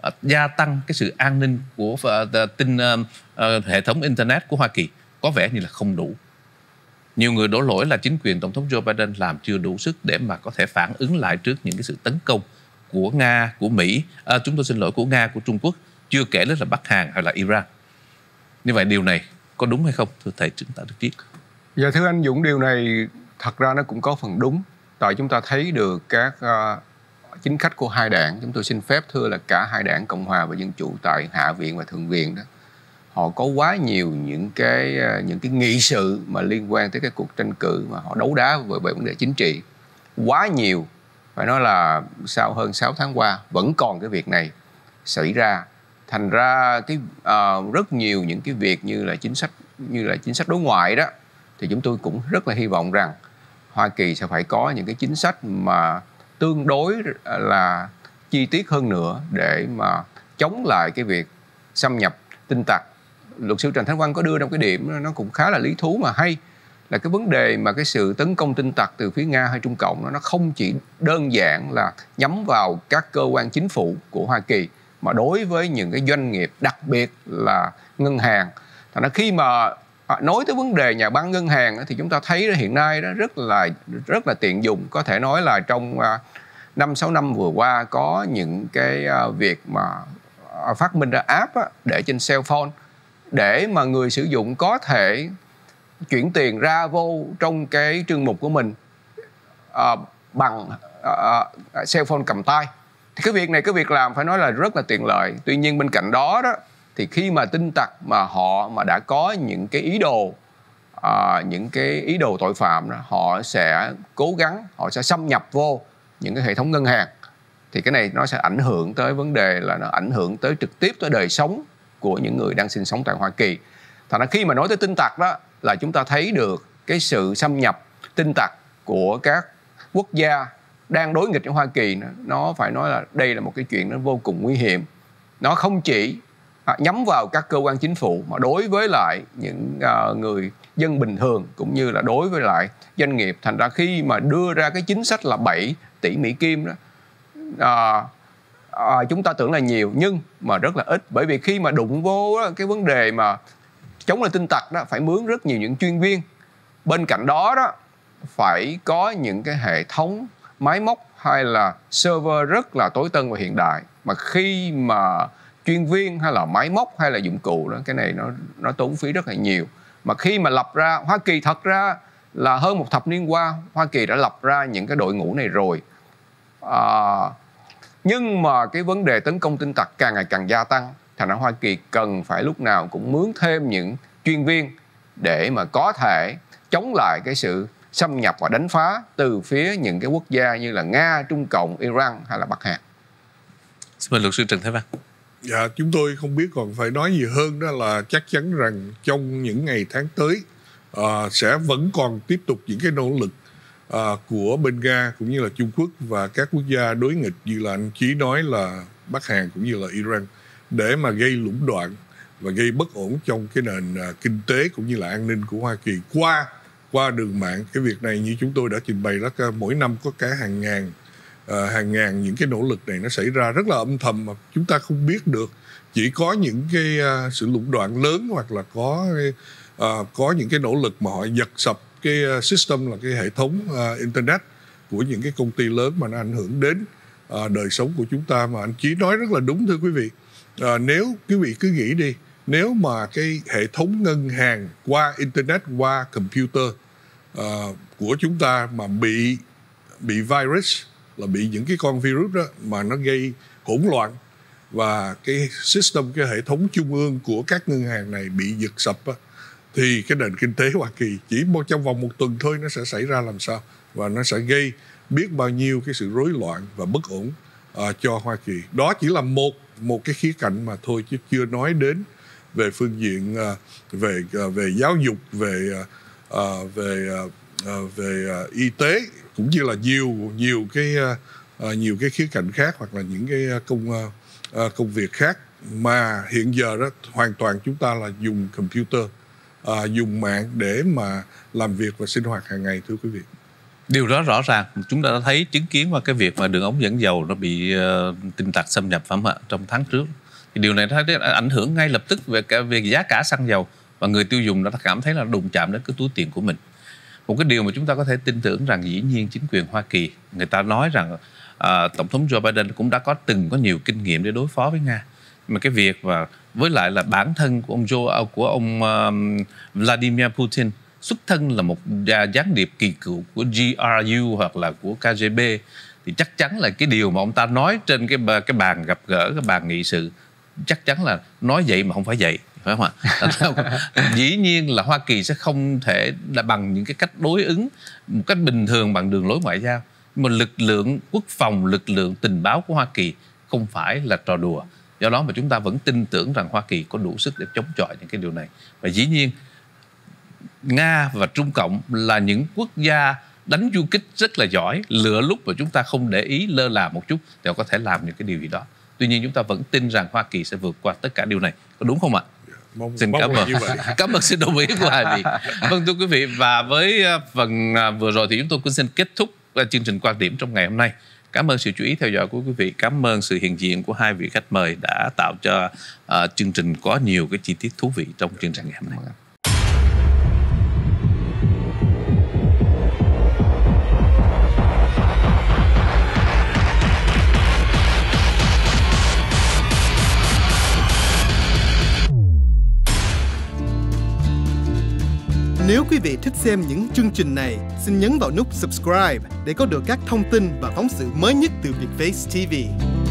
gia tăng cái sự an ninh của hệ thống Internet của Hoa Kỳ có vẻ như là không đủ. Nhiều người đổ lỗi là chính quyền Tổng thống Joe Biden làm chưa đủ sức để mà có thể phản ứng lại trước những cái sự tấn công của Nga, của Mỹ, của Nga, của Trung Quốc, chưa kể đến là Bắc Hàn hay là Iran. Như vậy điều này có đúng hay không, thưa thầy Trần Tạ Đức Triết? Dạ thưa anh Dũng, điều này thật ra nó cũng có phần đúng. Tại chúng ta thấy được các chính khách của hai đảng, chúng tôi xin phép thưa là cả hai đảng Cộng hòa và Dân chủ tại Hạ viện và Thượng viện đó, họ có quá nhiều những cái nghị sự mà liên quan tới cái cuộc tranh cử mà họ đấu đá về vấn đề chính trị. Quá nhiều, phải nói là sau hơn 6 tháng qua vẫn còn cái việc này xảy ra. Thành ra rất nhiều những cái việc như là chính sách đối ngoại đó, thì chúng tôi cũng rất là hy vọng rằng Hoa Kỳ sẽ phải có những cái chính sách mà tương đối là chi tiết hơn nữa để mà chống lại cái việc xâm nhập tin tặc. Luật sư Trần Thánh Văn có đưa ra một cái điểm nó cũng khá là lý thú mà hay, là cái vấn đề mà cái sự tấn công tin tặc từ phía Nga hay Trung Cộng nó không chỉ đơn giản là nhắm vào các cơ quan chính phủ của Hoa Kỳ, mà đối với những cái doanh nghiệp, đặc biệt là ngân hàng. Thành ra khi mà nói tới vấn đề nhà băng ngân hàng thì chúng ta thấy hiện nay đó rất là tiện dụng. Có thể nói là trong 5-6 năm vừa qua có những cái việc mà phát minh ra app để trên cell phone để mà người sử dụng có thể chuyển tiền ra vô trong cái trương mục của mình bằng cell phone cầm tay. Thì cái việc này, cái việc làm phải nói là rất là tiện lợi. Tuy nhiên bên cạnh đó thì khi mà tin tặc mà họ đã có những cái ý đồ tội phạm đó, họ sẽ cố gắng, họ sẽ xâm nhập vô những cái hệ thống ngân hàng. Thì cái này nó sẽ ảnh hưởng tới vấn đề là nó ảnh hưởng tới trực tiếp tới đời sống của những người đang sinh sống tại Hoa Kỳ. Thành ra khi mà nói tới tin tặc đó là chúng ta thấy được cái sự xâm nhập tin tặc của các quốc gia đang đối nghịch với Hoa Kỳ. Nó phải nói là đây là một cái chuyện nó vô cùng nguy hiểm. Nó không chỉ nhắm vào các cơ quan chính phủ mà đối với lại những người dân bình thường cũng như là đối với lại doanh nghiệp. Thành ra khi mà đưa ra cái chính sách là 7 tỷ Mỹ Kim đó, chúng ta tưởng là nhiều nhưng mà rất là ít. Bởi vì khi mà đụng vô cái vấn đề mà chống lại tin tặc đó phải mướn rất nhiều những chuyên viên. Bên cạnh đó phải có những cái hệ thống máy móc hay là server rất là tối tân và hiện đại. Mà khi mà chuyên viên hay là máy móc hay là dụng cụ đó, cái này nó tốn phí rất là nhiều. Mà khi mà lập ra, Hoa Kỳ thật ra là hơn một thập niên qua Hoa Kỳ đã lập ra những cái đội ngũ này rồi. Nhưng mà cái vấn đề tấn công tin tặc càng ngày càng gia tăng. Thành ra Hoa Kỳ cần phải lúc nào cũng mướn thêm những chuyên viên để mà có thể chống lại cái sự xâm nhập và đánh phá từ phía những cái quốc gia như là Nga, Trung Cộng, Iran hay là Bắc Hàn. Xin mời luật sư Trần Thế Văn. Dạ, chúng tôi không biết còn phải nói gì hơn, đó là chắc chắn rằng trong những ngày tháng tới sẽ vẫn còn tiếp tục những cái nỗ lực của bên Nga cũng như là Trung Quốc và các quốc gia đối nghịch như là anh Chí nói là Bắc Hàn cũng như là Iran để mà gây lũng đoạn và gây bất ổn trong cái nền kinh tế cũng như là an ninh của Hoa Kỳ qua đường mạng. Cái việc này như chúng tôi đã trình bày đó, mỗi năm có cả hàng ngàn những cái nỗ lực này nó xảy ra rất là âm thầm mà chúng ta không biết được. Chỉ có những cái sự lũng đoạn lớn hoặc là có những cái nỗ lực mà họ giật sập cái system là cái hệ thống internet của những cái công ty lớn mà nó ảnh hưởng đến đời sống của chúng ta. Mà anh Chí nói rất là đúng thưa quý vị. Nếu quý vị cứ nghĩ đi, nếu mà cái hệ thống ngân hàng qua internet, qua computer của chúng ta mà bị virus, là bị những cái con virus đó mà nó gây hỗn loạn và cái system, cái hệ thống trung ương của các ngân hàng này bị giật sập á, thì cái nền kinh tế Hoa Kỳ chỉ trong vòng 1 tuần thôi nó sẽ xảy ra làm sao, và nó sẽ gây biết bao nhiêu cái sự rối loạn và bất ổn cho Hoa Kỳ. Đó chỉ là một cái khía cạnh mà thôi, chứ chưa nói đến về phương diện về giáo dục, về y tế cũng như là nhiều cái khía cạnh khác hoặc là những cái công việc khác mà hiện giờ đó hoàn toàn chúng ta là dùng computer, dùng mạng để mà làm việc và sinh hoạt hàng ngày thưa quý vị. Điều đó rõ ràng chúng ta đã thấy chứng kiến qua cái việc mà đường ống dẫn dầu nó bị tin tặc xâm nhập phẩm trong tháng trước. Thì điều này nó ảnh hưởng ngay lập tức về giá cả xăng dầu, và người tiêu dùng đã cảm thấy là đụng chạm đến cái túi tiền của mình. Một cái điều mà chúng ta có thể tin tưởng rằng dĩ nhiên chính quyền Hoa Kỳ, người ta nói rằng Tổng thống Joe Biden cũng đã từng có nhiều kinh nghiệm để đối phó với Nga. Mà cái việc và với lại là bản thân của ông Vladimir Putin xuất thân là một gián điệp kỳ cựu của GRU hoặc là của KGB, thì chắc chắn là cái điều mà ông ta nói trên cái bàn gặp gỡ, cái bàn nghị sự, chắc chắn là nói vậy mà không phải vậy, phải không ạ? Dĩ nhiên là Hoa Kỳ sẽ không thể là bằng những cái cách đối ứng một cách bình thường bằng đường lối ngoại giao. Nhưng mà lực lượng quốc phòng, lực lượng tình báo của Hoa Kỳ không phải là trò đùa. Do đó mà chúng ta vẫn tin tưởng rằng Hoa Kỳ có đủ sức để chống chọi những cái điều này. Và dĩ nhiên Nga và Trung Cộng là những quốc gia đánh du kích rất là giỏi, lựa lúc mà chúng ta không để ý, lơ là một chút thì họ có thể làm những cái điều gì đó. Tuy nhiên chúng ta vẫn tin rằng Hoa Kỳ sẽ vượt qua tất cả điều này. Có đúng không ạ? Xin cảm ơn. Cảm ơn sự đồng ý của hai vị. Vâng, thưa quý vị, và với phần vừa rồi thì chúng tôi cũng xin kết thúc chương trình Quan Điểm trong ngày hôm nay. Cảm ơn sự chú ý theo dõi của quý vị. Cảm ơn sự hiện diện của hai vị khách mời đã tạo cho chương trình có nhiều cái chi tiết thú vị trong chương trình ngày hôm nay. Nếu quý vị thích xem những chương trình này, xin nhấn vào nút subscribe để có được các thông tin và phóng sự mới nhất từ Vietface TV.